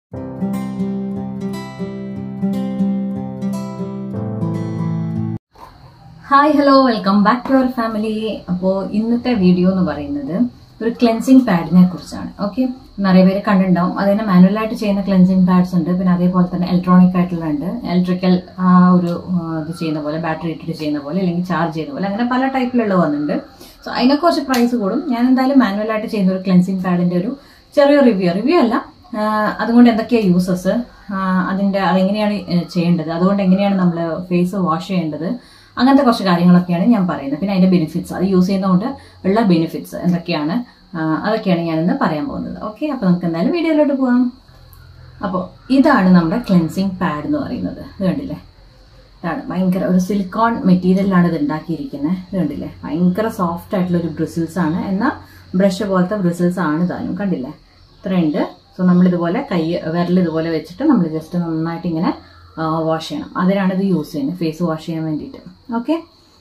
Hi hello welcome back to our family. അപ്പോൾ ഇന്നത്തെ video എന്ന് പറയുന്നത് ഒരു ക്ലെൻസിങ് പാഡിനെ കുറിച്ചാണ്. ഓക്കെ, നിറയെ പേര് കണ്ടിട്ടുണ്ടാവും. അതിന് മാനുവലായിട്ട് ചെയ്യുന്ന ക്ലെൻസിങ് പാഡ്സ് ഉണ്ട്, പിന്നെ അതേപോലെ തന്നെ ഇലക്ട്രോണിക് ആയിട്ടുള്ള ഉണ്ട്. ഇലക്ട്രിക്കൽ ഒരു ഇത് ചെയ്യുന്ന പോലെ, ബാറ്ററി ഇട്ടിട്ട് ചെയ്യുന്ന പോലെ, അല്ലെങ്കിൽ ചാർജ് ചെയ്യുന്ന പോലെ, അങ്ങനെ പല ടൈപ്പിലുള്ള വന്നിട്ടുണ്ട്. സോ അതിനൊക്കെ കുറച്ച് പ്രൈസ് കൂടും. ഞാൻ എന്തായാലും മാനുവലായിട്ട് ചെയ്യുന്ന ഒരു ക്ലെൻസിങ് പാഡിന്റെ ഒരു ചെറിയ റിവ്യൂ അല്ല, അതുകൊണ്ട് എന്തൊക്കെയാണ് യൂസസ്, അതെങ്ങനെയാണ് ചെയ്യേണ്ടത്, അതുകൊണ്ട് എങ്ങനെയാണ് നമ്മൾ ഫേസ് വാഷ് ചെയ്യേണ്ടത്, അങ്ങനത്തെ കുറച്ച് കാര്യങ്ങളൊക്കെയാണ് ഞാൻ പറയുന്നത്. പിന്നെ അതിന്റെ ബെനിഫിറ്റ്സ്, അത് യൂസ് ചെയ്യുന്നതുകൊണ്ട് ഉള്ള ബെനിഫിറ്റ്സ് എന്തൊക്കെയാണ്, അതൊക്കെയാണ് ഞാനിന്ന് പറയാൻ പോകുന്നത്. ഓക്കെ, അപ്പോൾ നമുക്ക് എന്തായാലും വീഡിയോയിലോട്ട് പോകാം. അപ്പോൾ ഇതാണ് നമ്മുടെ ക്ലെൻസിങ് പാഡ് എന്ന് പറയുന്നത്. ഇത് കണ്ടില്ലേ, ഇതാണ് ഭയങ്കര ഒരു സിലിക്കോൺ മെറ്റീരിയലിലാണ് ഇത് ഉണ്ടാക്കിയിരിക്കുന്നത്. ഇത് കണ്ടില്ലേ, ഭയങ്കര സോഫ്റ്റ് ആയിട്ടുള്ള ഒരു ബ്രിസിൽസ് ആണ്, എന്നാൽ ബ്രഷ് പോലത്തെ ബ്രിസിൽസ് ആണ് ഇതാനും. കണ്ടില്ലേ, ഇത്രയുണ്ട്. സോ നമ്മളിതുപോലെ വിരലിതുപോലെ വെച്ചിട്ട് നമ്മൾ ജസ്റ്റ് നന്നായിട്ട് ഇങ്ങനെ വാഷ് ചെയ്യണം. അതിനാണ് ഇത് യൂസ് ചെയ്യുന്നത്, ഫേസ് വാഷ് ചെയ്യാൻ വേണ്ടിയിട്ട്. ഓക്കെ,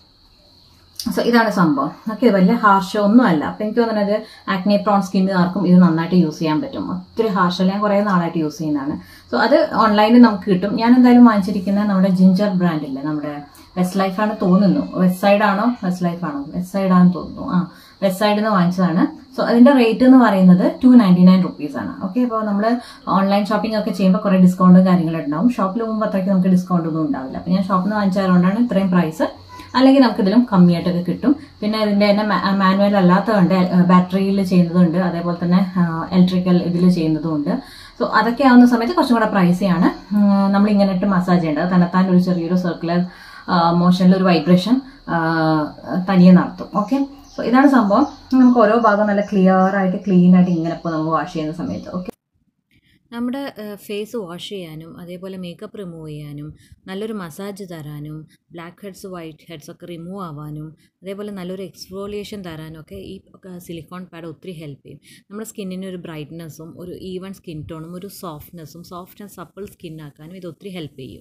സോ ഇതാണ് സംഭവം. ഓക്കെ, വലിയ ഹാർഷോ ഒന്നും അല്ല. അപ്പം എനിക്ക് തോന്നുന്നത് ആക്നെ പ്രോൺ സ്കിന്നുകാർക്കും ഇത് നന്നായിട്ട് യൂസ് ചെയ്യാൻ പറ്റും. ഒത്തിരി ഹാർഷല്ല, ഞാൻ കുറേ നാളായിട്ട് യൂസ് ചെയ്യുന്നതാണ്. സോ അത് ഓൺലൈനിൽ നമുക്ക് കിട്ടും. ഞാൻ എന്തായാലും വാങ്ങിച്ചിരിക്കുന്ന നമ്മുടെ ജിഞ്ചർ ബ്രാൻഡില്ലേ, നമ്മുടെ വെസ്റ്റ് ലൈഫാണ് തോന്നുന്നു. വെസ്റ്റ് സൈഡ് ആണോ വെസ്റ്റ് ലൈഫ് ആണോ, വെസ്റ്റ് സൈഡ് ആണെന്ന് തോന്നുന്നു. വെസ്റ്റ് സൈഡിൽ നിന്ന് വാങ്ങിച്ചതാണ്. സോ അതിന്റെ റേറ്റ് എന്ന് പറയുന്നത് 299 rupees ആണ്. ഓക്കെ, അപ്പോൾ നമ്മൾ ഓൺലൈൻ ഷോപ്പിംഗ് ഒക്കെ ചെയ്യുമ്പോൾ കുറേ ഡിസ്കൗണ്ടും കാര്യങ്ങളും ഉണ്ടാവും. ഷോപ്പിൽ പോകുമ്പോൾ അത്രയ്ക്ക് നമുക്ക് ഡിസ്കൗണ്ട് ഒന്നും ഉണ്ടാവില്ല. അപ്പോൾ ഞാൻ ഷോപ്പിൽ നിന്ന് വാങ്ങിച്ചതുകൊണ്ടാണ് ഇത്രയും പ്രൈസ്. അല്ലെങ്കിൽ നമുക്ക് ഇതിലും കമ്മിയായിട്ടൊക്കെ കിട്ടും. പിന്നെ ഇതിന്റെ തന്നെ മാനുവൽ അല്ലാത്തതുണ്ട്, ബാറ്ററിയിൽ ചെയ്യുന്നതുണ്ട്, അതേപോലെ തന്നെ ഇലക്ട്രിക്കൽ ഇതിൽ ചെയ്യുന്നതുമുണ്ട്. സോ അതൊക്കെ ആവുന്ന സമയത്ത് കുറച്ചും കൂടെ പ്രൈസിയാണ്. നമ്മൾ ഇങ്ങനെ ഇട്ട് മസാജ് ചെയ്യേണ്ടത്, തന്നെത്താൻ ഒരു ചെറിയൊരു സർക്കുലർ മോഷനിൽ ഒരു വൈബ്രേഷൻ തനിയെ നടത്തും. ഓക്കെ, സോ ഇതാണ് സംഭവം. നമുക്ക് ഓരോ ഭാഗം നല്ല ക്ലിയർ ആയിട്ട് ക്ലീൻ ആയിട്ട് ഇങ്ങനെ ഇപ്പോൾ നമ്മൾ വാഷ് ചെയ്യുന്ന സമയത്ത് ഓക്കെ, നമ്മുടെ ഫേസ് വാഷ് ചെയ്യാനും അതേപോലെ മേക്കപ്പ് റിമൂവ് ചെയ്യാനും നല്ലൊരു മസാജ് തരാനും ബ്ലാക്ക് ഹെഡ്സ് വൈറ്റ് ഹെഡ്സ് ഒക്കെ റിമൂവ് ആവാനും അതേപോലെ നല്ലൊരു എക്സ്ഫോളിയേഷൻ തരാനും ഒക്കെ ഈ സിലിക്കോൺ പാഡ് ഒത്തിരി ഹെൽപ്പ് ചെയ്യും. നമ്മുടെ സ്കിന്നിന് ഒരു ബ്രൈറ്റ്നസ്സും ഒരു ഈവൺ സ്കിൻ ടോണും ഒരു സോഫ്റ്റ് ആൻഡ് സപ്പിൾ സ്കിന്നാക്കാനും ഇത് ഒത്തിരി ഹെൽപ്പ് ചെയ്യും.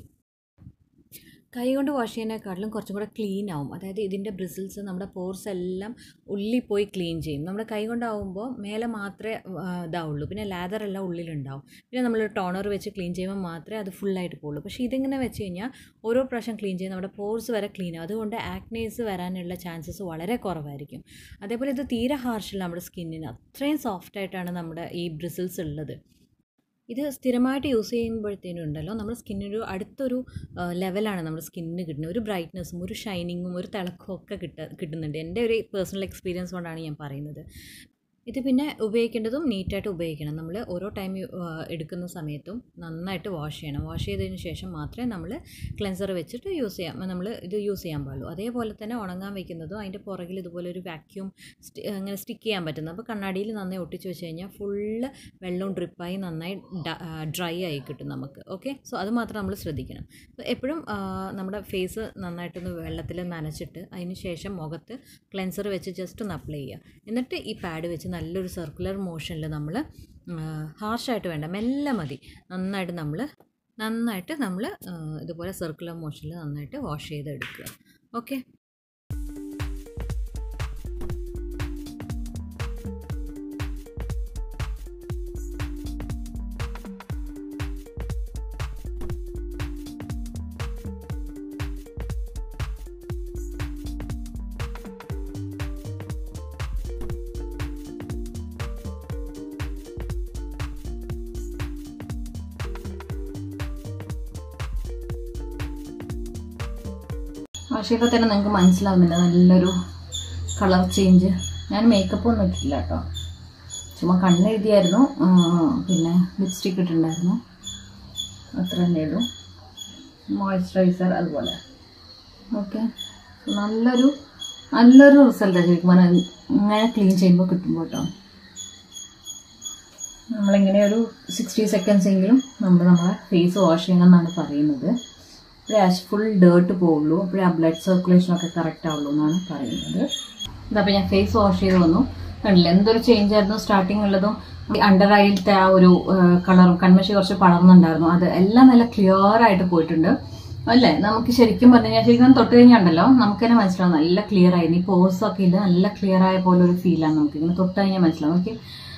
കൈ കൊണ്ട് വാഷ് ചെയ്യുന്നതിനെക്കാട്ടിലും കുറച്ചും കൂടെ ക്ലീൻ ആവും. അതായത് ഇതിൻ്റെ ബ്രിസിൽസ് നമ്മുടെ പോർസ് എല്ലാം ഉള്ളിൽ പോയി ക്ലീൻ ചെയ്യും. നമ്മുടെ കൈ കൊണ്ടാവുമ്പോൾ മേലെ മാത്രമേ ഇതാവുള്ളൂ, പിന്നെ ലാദർ എല്ലാം ഉള്ളിലുണ്ടാവും. പിന്നെ നമ്മൾ ടോണർ വെച്ച് ക്ലീൻ ചെയ്യുമ്പോൾ മാത്രമേ അത് ഫുള്ളായിട്ട് പോകുള്ളൂ. പക്ഷേ ഇതിങ്ങനെ വെച്ച് കഴിഞ്ഞാൽ ഓരോ പ്രാവശ്യം ക്ലീൻ ചെയ്ത് നമ്മുടെ പോർസ് വരെ ക്ലീൻ ആവും. അതുകൊണ്ട് ആക്നേസ് വരാനുള്ള ചാൻസസ് വളരെ കുറവായിരിക്കും. അതേപോലെ ഇത് തീരെ ഹാർഷില്ല നമ്മുടെ സ്കിന്നിന്, അത്രയും സോഫ്റ്റായിട്ടാണ് നമ്മുടെ ഈ ബ്രിസിൽസ് ഉള്ളത്. ഇത് സ്ഥിരമായിട്ട് യൂസ് ചെയ്യുമ്പോഴത്തേനും ഉണ്ടല്ലോ, നമ്മുടെ സ്കിന്നൊരു അടുത്തൊരു ലെവലാണ് നമ്മുടെ സ്കിന്നിന് കിട്ടുന്നത്. ഒരു ബ്രൈറ്റ്നസ്സും ഒരു ഷൈനിങ്ങും ഒരു തിളക്കവും ഒക്കെ കിട്ടുന്നുണ്ട്. എൻ്റെ ഒരു പേഴ്സണൽ എക്സ്പീരിയൻസ് കൊണ്ടാണ് ഞാൻ പറയുന്നത്. ഇത് പിന്നെ ഉപയോഗിക്കേണ്ടതും നീറ്റായിട്ട് ഉപയോഗിക്കണം. നമ്മൾ ഓരോ ടൈം എടുക്കുന്ന സമയത്തും നന്നായിട്ട് വാഷ് ചെയ്യണം. വാഷ് ചെയ്തതിന് ശേഷം മാത്രമേ നമ്മൾ ക്ലെൻസർ വെച്ചിട്ട് നമ്മൾ ഇത് യൂസ് ചെയ്യാൻ പാടുള്ളൂ. അതേപോലെ തന്നെ ഉണങ്ങാൻ വയ്ക്കുന്നതും അതിൻ്റെ പുറകിൽ ഇതുപോലെ ഒരു വാക്യൂം അങ്ങനെ സ്റ്റിക്ക് ചെയ്യാൻ പറ്റുന്നത്. അപ്പോൾ കണ്ണാടിയിൽ നന്നായി ഒട്ടിച്ച് വെച്ച് കഴിഞ്ഞാൽ ഫുള്ള് വെള്ളവും ഡ്രിപ്പായി നന്നായി ഡ്രൈ ആയി കിട്ടും നമുക്ക്. ഓക്കെ, സോ അത് മാത്രം നമ്മൾ ശ്രദ്ധിക്കണം. എപ്പോഴും നമ്മുടെ ഫേസ് നന്നായിട്ടൊന്ന് വെള്ളത്തിൽ നനച്ചിട്ട് അതിന് ശേഷം മുഖത്ത് ക്ലെൻസർ വെച്ച് ജസ്റ്റ് ഒന്ന് അപ്ലൈ ചെയ്യുക. എന്നിട്ട് ഈ പാഡ് വെച്ച് നല്ലൊരു സർക്കുലർ മോഷനിൽ നമ്മൾ ഹാർഷായിട്ട് വേണ്ട, മെല്ലെ മതി, നന്നായിട്ട് നമ്മൾ ഇതുപോലെ സർക്കുലർ മോഷനിൽ നന്നായിട്ട് വാഷ് ചെയ്തെടുക്കുക. ഓക്കെ, വാഷ് ചെയ്യുമ്പോൾ തന്നെ നിങ്ങൾക്ക് മനസ്സിലാവുന്നില്ല നല്ലൊരു കളർ ചേഞ്ച്. ഞാൻ മേക്കപ്പ് ഒന്നും ഇട്ടിട്ടില്ല കേട്ടോ, ചുമ്മാ കണ്ണെഴുതിയായിരുന്നു, പിന്നെ ലിപ്സ്റ്റിക്ക് ഇട്ടിട്ടുണ്ടായിരുന്നു, അത്ര തന്നെ ഇടും, മോയ്സ്ചറൈസർ അതുപോലെ. ഓക്കെ, നല്ലൊരു റിസൾട്ടാണ് ശരിക്കും പറഞ്ഞാൽ ഇങ്ങനെ ക്ലീൻ ചെയ്യുമ്പോൾ കിട്ടുമ്പോൾ കേട്ടോ. നമ്മളിങ്ങനെ ഒരു 60 seconds എങ്കിലും നമ്മളെ ഫേസ് വാഷ് ചെയ്യണം എന്നാണ് പറയുന്നത്. അപ്പോഴേ ഫുൾ ഡേർട്ട് പോവുള്ളൂ, അപ്പോഴേ ആ ബ്ലഡ് സർക്കുലേഷനൊക്കെ കറക്റ്റ് ആവുള്ളൂ എന്നാണ് പറയുന്നത്. ഇതപ്പോൾ ഞാൻ ഫേസ് വാഷ് ചെയ്ത് വന്നു, കണ്ടില്ല എന്തൊരു ചേഞ്ച് ആയിരുന്നു. സ്റ്റാർട്ടിങ് ഉള്ളതും അണ്ടർ ഐയിലത്തെ ആ ഒരു കളറും കൺമഷി കുറച്ച് പടർന്നുണ്ടായിരുന്നു, അത് എല്ലാം നല്ല ക്ലിയർ ആയിട്ട് പോയിട്ടുണ്ട് അല്ലേ. നമുക്ക് ശരിക്കും പറഞ്ഞു കഴിഞ്ഞാൽ ശരിക്കും തൊട്ട് കഴിഞ്ഞാണ്ടല്ലോ നമുക്ക് തന്നെ മനസ്സിലാവും നല്ല ക്ലിയർ ആയിരുന്നു. ഈ പോഴ്സ് ഒക്കെ ഇല്ല, നല്ല ക്ലിയർ ആയ പോലെ ഒരു ഫീലാണ് നമുക്ക് ഇങ്ങനെ തൊട്ട് കഴിഞ്ഞാൽ മനസ്സിലാവും. ഓക്കെ,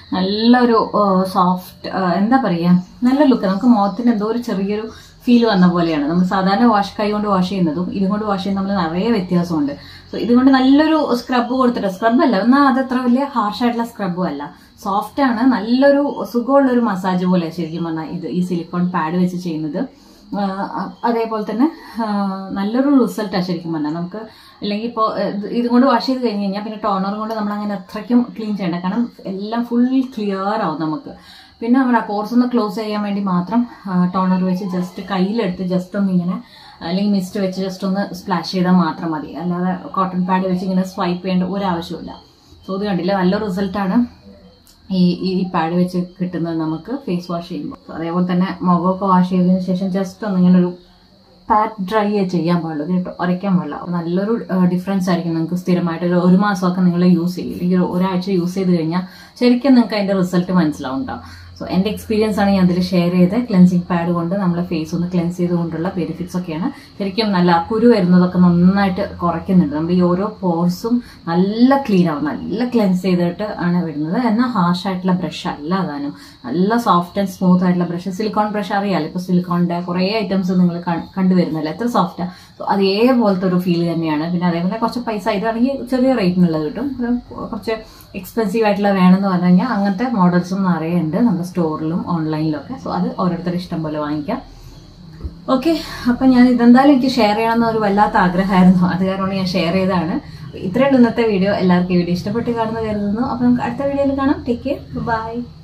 നല്ലൊരു സോഫ്റ്റ്, എന്താ പറയാ, നല്ല ലുക്ക്. നമുക്ക് മുഖത്തിന് എന്തോ ഒരു ചെറിയൊരു ഫീൽ വന്ന പോലെയാണ്. നമ്മൾ സാധാരണ കൈ കൊണ്ട് വാഷ് ചെയ്യുന്നതും ഇതും കൊണ്ട് വാഷ് ചെയ്യുന്ന തമ്മിൽ നിറയെ വ്യത്യാസമുണ്ട്. സോ ഇതുകൊണ്ട് നല്ലൊരു സ്ക്രബ് കൊടുത്തിട്ട്, സ്ക്രബ് അല്ല എന്നാൽ അത് അത്ര വലിയ ഹാർഷ് ആയിട്ടുള്ള സ്ക്രബും അല്ല, സോഫ്റ്റ് ആണ്, നല്ലൊരു സുഖമുള്ള ഒരു മസാജ് പോലെ ശരിക്കും പറഞ്ഞാൽ ഈ സിലിക്കോൺ പാഡ് വെച്ച് ചെയ്യുന്നത്. അതേപോലെ തന്നെ നല്ലൊരു റിസൾട്ടാണ് ശരിക്കും പറഞ്ഞാൽ. നമുക്ക് അല്ലെങ്കിൽ ഇപ്പോൾ ഇതും കൊണ്ട് വാഷ് ചെയ്ത് കഴിഞ്ഞ് കഴിഞ്ഞാൽ പിന്നെ ടോണർ കൊണ്ട് നമ്മൾ അങ്ങനെ അത്രയ്ക്കും ക്ലീൻ ചെയ്യണ്ട, കാരണം എല്ലാം ഫുൾ ക്ലിയർ ആവും നമുക്ക്. പിന്നെ നമ്മുടെ പോർസ് ഒന്ന് ക്ലോസ് ചെയ്യാൻ വേണ്ടി മാത്രം ടോണർ വെച്ച് ജസ്റ്റ് കയ്യിലെടുത്ത് ജസ്റ്റ് ഒന്ന് ഇങ്ങനെ, അല്ലെങ്കിൽ മിസ്റ്റ് വെച്ച് ജസ്റ്റ് ഒന്ന് സ്പ്ലാഷ് ചെയ്താൽ മാത്രം മതി. അല്ലാതെ കോട്ടൺ പാഡ് വെച്ച് ഇങ്ങനെ സ്വൈപ്പ് ചെയ്യേണ്ട ഒരാവശ്യമില്ല. സോ ഇത് കണ്ടില്ല, നല്ല റിസൾട്ടാണ് ഈ പാഡ് വെച്ച് കിട്ടുന്നത് നമുക്ക് ഫേസ് വാഷ് ചെയ്യുമ്പോൾ. അതേപോലെ തന്നെ മുഖമൊക്കെ വാഷ് ചെയ്തതിന് ശേഷം ജസ്റ്റ് ഒന്ന് ഇങ്ങനെ ഒരു പാറ്റ് ഡ്രൈ ചെയ്യാൻ പാടുള്ളൂ, കേട്ടോ, ഉരയ്ക്കാൻ പാടില്ല. നല്ലൊരു ഡിഫറൻസ് ആയിരിക്കും നിങ്ങൾക്ക്. സ്ഥിരമായിട്ട് ഒരു മാസമൊക്കെ നിങ്ങൾ യൂസ് ചെയ്യും, അല്ലെങ്കിൽ ഒരാഴ്ച യൂസ് ചെയ്ത് കഴിഞ്ഞാൽ ശരിക്കും നിങ്ങൾക്ക് അതിന്റെ റിസൾട്ട് മനസ്സിലാവും കേട്ടോ. സോ എന്റെ എക്സ്പീരിയൻസ് ആണ് ഞാൻ അതിൽ ഷെയർ ചെയ്ത്, ക്ലെൻസിങ് പാഡ് കൊണ്ട് നമ്മളെ ഫേസ് ഒന്ന് ക്ലെൻസ് ചെയ്തുകൊണ്ടുള്ള ബെനിഫിറ്റ്സ് ഒക്കെയാണ്. ശരിക്കും നല്ല കുരു വരുന്നതൊക്കെ നന്നായിട്ട് കുറയ്ക്കുന്നുണ്ട്. നമ്മുടെ ഈ ഓരോ പോർസും നല്ല ക്ലീൻ ആവും, നല്ല ക്ലെൻസ് ചെയ്തിട്ട് ആണ് വരുന്നത്. എന്നാൽ ഹാർഷ് ആയിട്ടുള്ള ബ്രഷ് അല്ല, അതാനും നല്ല സോഫ്റ്റ് ആൻഡ് സ്മൂത്ത് ആയിട്ടുള്ള ബ്രഷ്. സിലിക്കോൺ ബ്രഷ് അറിയാലോ, ഇപ്പൊ സിലിക്കോണിന്റെ കുറെ ഐറ്റംസ് നിങ്ങൾ കണ്ടുവരുന്നല്ലോ, എത്ര സോഫ്റ്റാണ്. സോ അതേപോലത്തെ ഒരു ഫീൽ തന്നെയാണ്. പിന്നെ അതേപോലെ കുറച്ച് പൈസ, ഇതാണെങ്കിൽ ചെറിയ റേറ്റിനുള്ളത് കിട്ടും. കുറച്ച് എക്സ്പെൻസീവ് ആയിട്ടുള്ള വേണമെന്ന് പറഞ്ഞു കഴിഞ്ഞാൽ അങ്ങനത്തെ മോഡൽസും നിറയെ ഉണ്ട് നമ്മുടെ സ്റ്റോറിലും ഓൺലൈനിലും ഒക്കെ. സോ അത് ഓരോരുത്തരുടെ ഇഷ്ടം പോലെ വാങ്ങിക്കാം. ഓക്കെ, അപ്പൊ ഞാൻ ഇതെന്തായാലും എനിക്ക് ഷെയർ ചെയ്യണമെന്ന് ഒരു വല്ലാത്ത ആഗ്രഹമായിരുന്നു, അത് കാരണം ഞാൻ ഷെയർ ചെയ്തതാണ്. ഇത്രയും ഇന്നത്തെ വീഡിയോ. എല്ലാവർക്കും ഈ വീഡിയോ ഇഷ്ടപ്പെട്ട് കാണുന്ന കരുതുന്നു. അപ്പൊ നമുക്ക് അടുത്ത വീഡിയോയിൽ കാണാം. Take care, by.